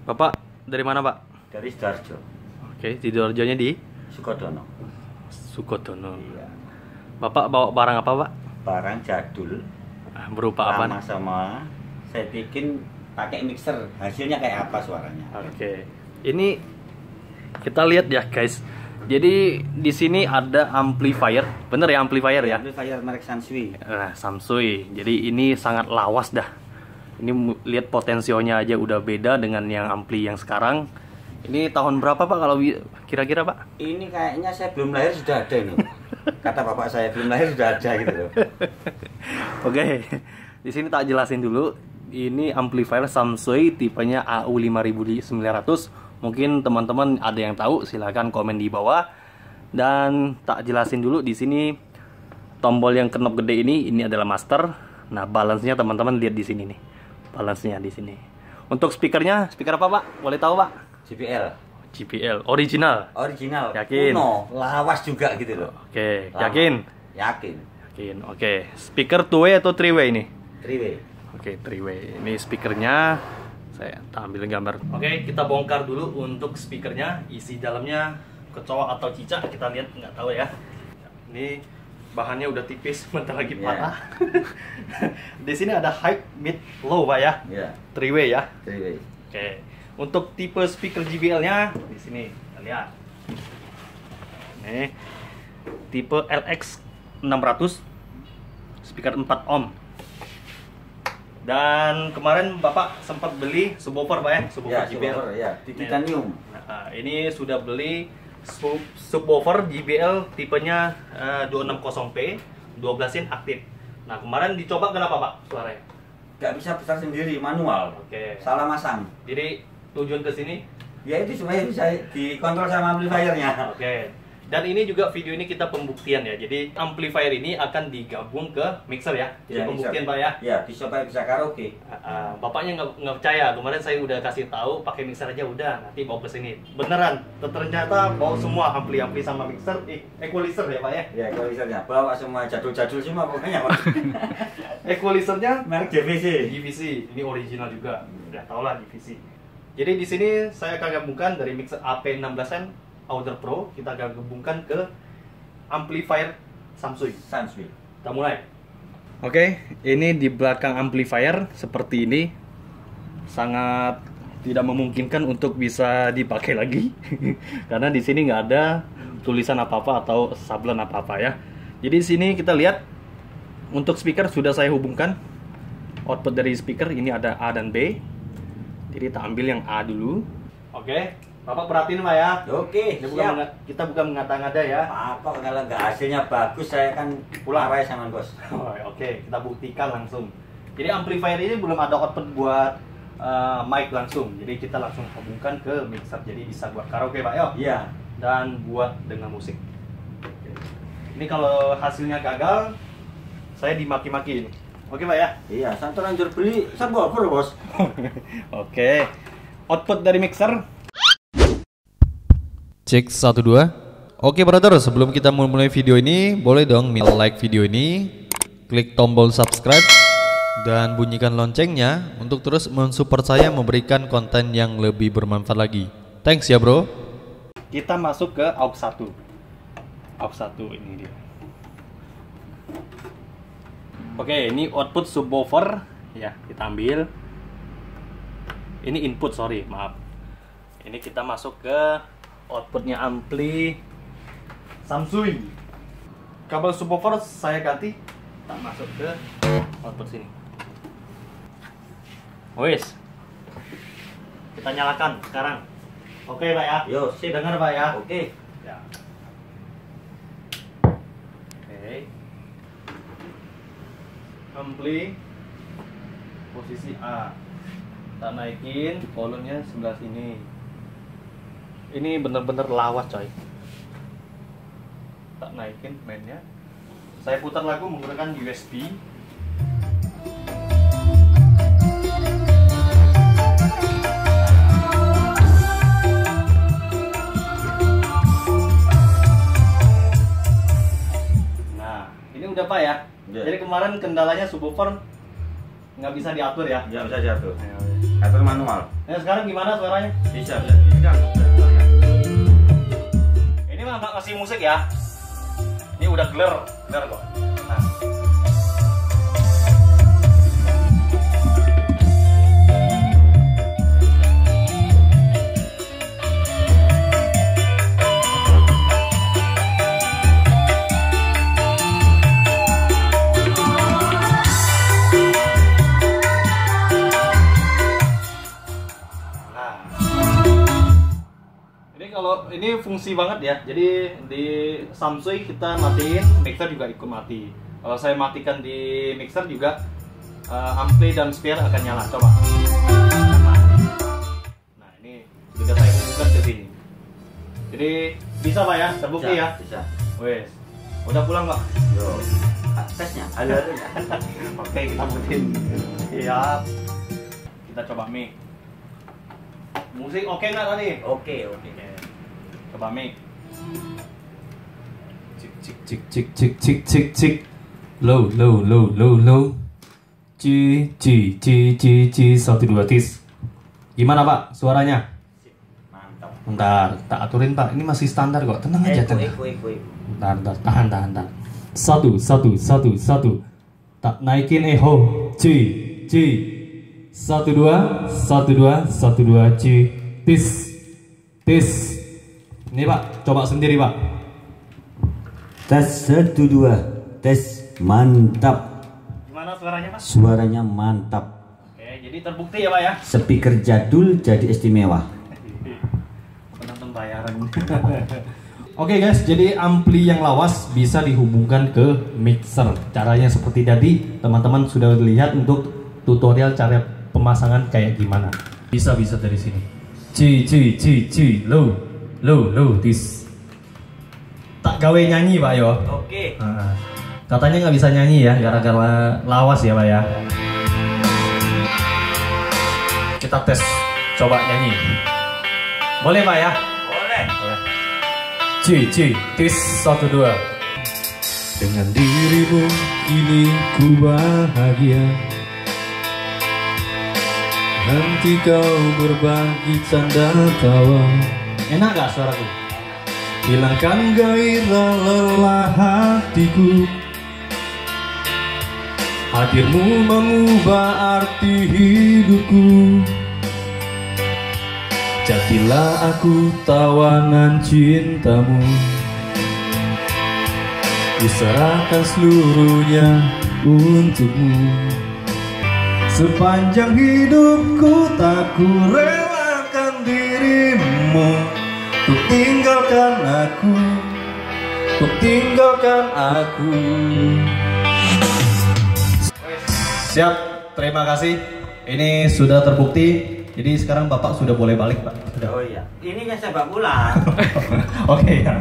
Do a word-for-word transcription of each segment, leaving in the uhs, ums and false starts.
Bapak dari mana, Pak? Dari Sidoarjo. Oke, Sidoarjonya di Sukodono. Sukodono. Iya. Bapak bawa barang apa, Pak? Barang jadul. Ah, berupa apa? Lama sama saya bikin pakai mixer. Hasilnya kayak apa suaranya? Oke. Ini kita lihat ya, guys. Jadi di sini ada amplifier. Bener ya amplifier ya? Amplifier merek Sansui. Nah, Samsui. Jadi ini sangat lawas dah. Ini mu- lihat potensionya aja udah beda dengan yang ampli yang sekarang. Ini tahun berapa, Pak, kalau wi- kira-kira, Pak? Ini kayaknya saya belum lahir sudah ada ini. Kata bapak saya belum lahir sudah ada gitu loh. Oke. Di sini tak jelasin dulu. Ini amplifier Samsui tipenya A U lima ribu sembilan ratus. Mungkin teman-teman ada yang tahu, silahkan komen di bawah. Dan tak jelasin dulu di sini tombol yang knob gede ini ini adalah master. Nah, balance-nya teman-teman lihat di sini nih. Balance-nya di sini. Untuk speakernya, speaker apa, Pak? Boleh tahu, Pak? J B L. J B L original. Original. Yakin? Kuno, lawas juga gitu loh. Oke, Lama. yakin? Yakin. Yakin. Oke, speaker two way atau three way ini? three way. Oke, three way. Ini speakernya. Saya ambil gambar. Oke, kita bongkar dulu untuk speakernya. Isi dalamnya kecoa atau cicak, kita lihat, nggak tahu ya. Ini bahannya udah tipis, bentar lagi Yeah. patah. Di sini ada high, mid, low, Pak ya. Iya, Three way ya. three way. Oke. Untuk tipe speaker J B L-nya di sini, kita lihat. Nih. Tipe L X enam ratus. Speaker empat ohm. Dan kemarin Bapak sempat beli subwoofer, Pak ya, subwoofer Ya, J B L. subwoofer, ya, di titanium. Nah, ini sudah beli sub subwoofer J B L tipenya uh, dua enam nol P, dua belas in aktif. Nah, kemarin dicoba kenapa, Pak, suaranya? Gak bisa besar sendiri, manual. Oke. Salah masang. Jadi tujuan ke sini. Ya itu supaya bisa dikontrol sama amplifiernya. Oke. Dan ini juga video ini kita pembuktian ya. Jadi amplifier ini akan digabung ke mixer ya. Jadi Ya, pembuktian, bisa. Pak ya. Ya, bisa supaya bisa karaoke. Uh, bapaknya nggak nggak percaya. Kemarin saya udah kasih tahu pakai mixer aja udah. Nanti bawa ke sini. Beneran. Ternyata bawa semua ampli-ampli sama mixer, eh, equalizer ya, Pak ya. Ya, kalau misalnya bawa semua jadul-jadul semua pokoknya. Equalizernya Merek J V C. J V C. Ini original juga. Udah tau lah J V C. Jadi di sini saya akan gabungkan dari mixer A P enam belas N Audio Pro, kita akan gabungkan ke amplifier Samsui. Sansui. Kita mulai. Oke, ini di belakang amplifier seperti ini. Sangat tidak memungkinkan untuk bisa dipakai lagi. Karena di sini nggak ada tulisan apa-apa atau sablon apa-apa ya. Jadi di sini kita lihat untuk speaker sudah saya hubungkan. Output dari speaker ini ada A dan B. Jadi kita ambil yang A dulu. Oke, Bapak perhatiin, Pak ya. Oke, Ini bukan siap. menga- kita bukan mengada-ngada ya. Apa kalau nggak hasilnya bagus saya kan Pulang. pulang sama bos. Oh, Oke, kita buktikan langsung. Jadi amplifier ini belum ada output buat uh, mic langsung. Jadi kita langsung hubungkan ke mixer. Jadi bisa buat karaoke, Pak ya. Iya. Dan buat dengan musik. Oke. Ini kalau hasilnya gagal, saya dimaki-maki ini. Oke, Pak ya. Iya, santor anjur beli subwoofer bos. Oke. Output dari mixer. Cek satu dua. Oke brother, sebelum kita mulai video ini, boleh dong like video ini, klik tombol subscribe, dan bunyikan loncengnya untuk terus mensupport saya memberikan konten yang lebih bermanfaat lagi. Thanks ya bro. Kita masuk ke aux satu. aux satu ini dia. Oke, ini output subwoofer ya, kita ambil. Ini input, sorry, maaf. Ini kita masuk ke outputnya ampli Samsui. Kabel subwoofer saya ganti, kita masuk ke output sini. Wes, kita nyalakan sekarang. Oke, Pak ya. Yo, Sip, dengar, Pak ya. Oke. Ya. Oke. Ampli posisi A. Kita naikin volumenya sebelah sini. Ini bener-bener lawas, coy. Tak naikin mainnya. Saya putar lagu menggunakan U S B. Nah, ini udah, Pak ya. Ya. Jadi kemarin kendalanya subwoofer nggak bisa diatur ya? Nggak bisa diatur. Ya, Atur manual. nah, sekarang gimana suaranya? Bisa, bisa. Bisa. Ini mah nggak ngasih musik ya? Ini udah clear, clear kok. Nah. Kalau ini fungsi banget ya, jadi di Samsung kita matiin, mixer juga ikut mati. Kalau saya matikan di mixer juga uh, ampli dan speaker akan nyala. Coba. Nah ini sudah saya hubungkan ke sini. Jadi bisa pak ya, terbukti Bisa, ya. bisa. Wes, udah pulang pak? Yo, tesnya. Halo. Oke kita putin. Siap. Kita coba mic. Musik oke nggak tadi? Oke, oke. Coba mic. Cik cik cik cik cik cik cik cik. Low low low low low. Ci ci ci ci ci satu dua tis. Gimana pak suaranya? Mantap. Bentar, tak aturin pak. Ini masih standar kok. Tenang aja Eko, tenang. eko, eko, eko. Bentar, bentar, tahan tahan tahan. Satu satu satu satu. Tak naikin eho. Ci ci. Satu dua satu dua satu dua ci tis tis. Ini pak, coba sendiri pak. Tes satu dua, tes mantap. Gimana suaranya pak? Suaranya mantap. Oke, jadi terbukti ya pak ya? Speaker jadul jadi istimewa. Penonton bayaran. Oke guys, jadi ampli yang lawas bisa dihubungkan ke mixer. Caranya seperti tadi, teman-teman sudah lihat untuk tutorial cara pemasangan kayak gimana. Bisa bisa dari sini. Ci ci ci ci low low low tis. Tak gawe nyanyi pak yo. Oke. Ah, katanya nggak bisa nyanyi ya, gara-gara lawas ya pak ya. Kita tes, coba nyanyi. Boleh pak ya? Boleh. Ci ci tis satu dua. Dengan dirimu kini ku bahagia. Nanti kau berbagi canda tawa. Enak gak suaraku? Hilangkan gairah lelah hatiku. Hadirmu mengubah arti hidupku. Jadilah aku tawanan cintamu. Kuserahkan seluruhnya untukmu. Sepanjang hidupku tak ku relakan dirimu. Untuk tinggalkan aku, untuk tinggalkan aku. Siap, terima kasih. Ini sudah terbukti. Jadi sekarang Bapak sudah boleh balik, Pak. Sudah. Oh iya. Ini yang saya bawa pulang. Oke ya.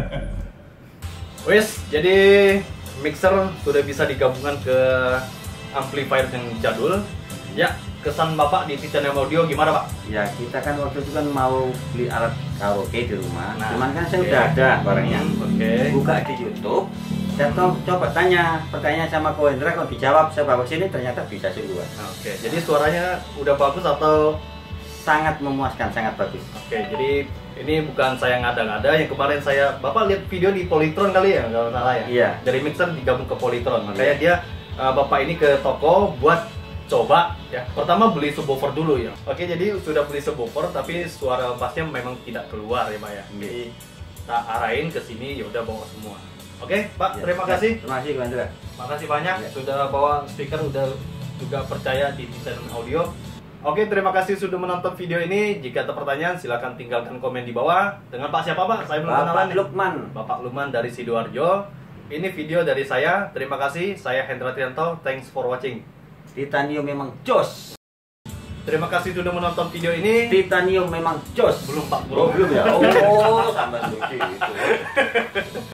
Wes, jadi mixer sudah bisa digabungkan ke amplifier yang jadul. Ya, kesan Bapak di Titanium Audio gimana Pak? Ya kita kan waktu itu kan mau beli alat karaoke di rumah. Nah, Cuman kan saya oke. udah ada barangnya. Oke. Buka di YouTube. Saya to- coba tanya pertanyaan sama Ko Hendra, kalau dijawab saya bawa sini ternyata bisa semua. Oke, jadi suaranya udah bagus atau? Sangat memuaskan, sangat bagus. Oke, jadi ini bukan saya ngada-ngada. Yang kemarin saya, Bapak lihat video di Polytron kali ya, kalau salah ya? Iya. Dari mixer digabung ke Polytron. Makanya dia, uh, Bapak ini ke toko buat coba ya. Pertama beli subwoofer dulu ya. Oke, jadi sudah beli subwoofer tapi suara bassnya memang tidak keluar ya Pak ya. Jadi kita arahin ke sini, ya udah bawa semua. Oke, Pak, Ya, terima ya. kasih. Terima kasih Ko Hendra. Makasih banyak Ya. sudah bawa speaker, udah juga percaya di Titanium Audio. Oke, terima kasih sudah menonton video ini. Jika ada pertanyaan, silahkan tinggalkan komen di bawah. Dengan Pak siapa Pak? Saya belum kenalan Bapak nih. Lukman. Bapak Lukman dari Sidoarjo. Ini video dari saya. Terima kasih. Saya Hendra Trianto. Thanks for watching. Titanium memang jos. Terima kasih sudah menonton video ini. Titanium memang jos. Belum Pak, Oh, belum ya. Oh, sampai begitu.